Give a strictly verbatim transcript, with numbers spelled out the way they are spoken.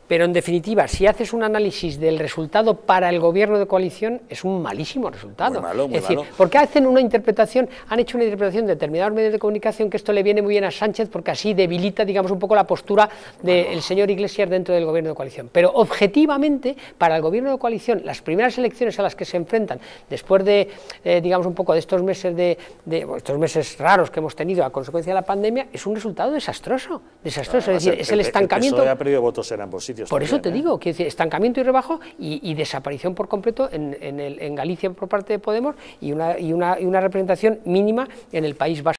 pero en definitiva, si haces un análisis del resultado para el gobierno de coalición, es un malísimo resultado. Muy malo, muy es decir, malo. porque hacen una interpretación, han hecho una interpretación de determinados medios de comunicación que esto le viene muy bien a Sánchez porque así debilita, digamos, un poco la postura del bueno. señor Iglesias dentro del gobierno de coalición. Pero objetivamente, para el gobierno de coalición, las primeras elecciones a las que se enfrentan, después de, eh, digamos, un poco de estos meses de, de bueno, estos meses raros que hemos tenido a consecuencia de la pandemia, es un resultado desastroso, desastroso, es decir, el, es el estancamiento. El P S O E ha perdido votos en ambos sitios. Por también, eso te ¿eh? digo, que estancamiento y rebajo y, y desaparición por completo en, en, el, en Galicia por parte de Podemos y una, y, una, y una representación mínima en el País Vasco.